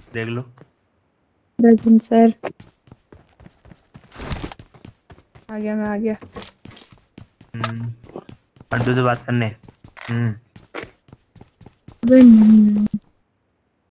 देख लो। Present sir. आ गया, मैं आ गया। पंडू से बात करने। अबे नहीं।